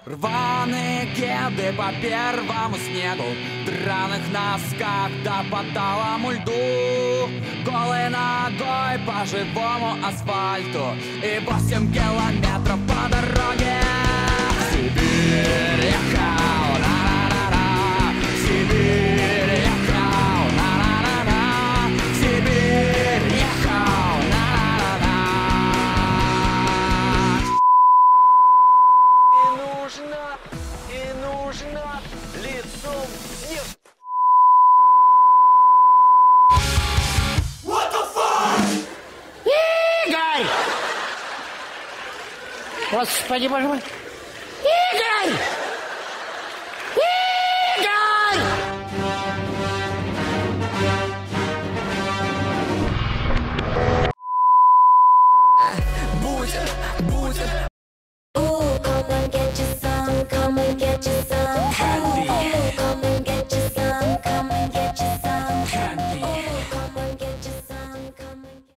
Рваные кеды по первому снегу, в драных носках да по талому льду, голой ногой по живому асфальту и 8 километров по дороге. В Сибирь ехал, на-на-на-на, в Сибирь ехал, на-на-на-на, в Сибирь ехал, на-на-на-на. И нужно лицом вниз. What the fuck? Игорь! Господи, боже мой!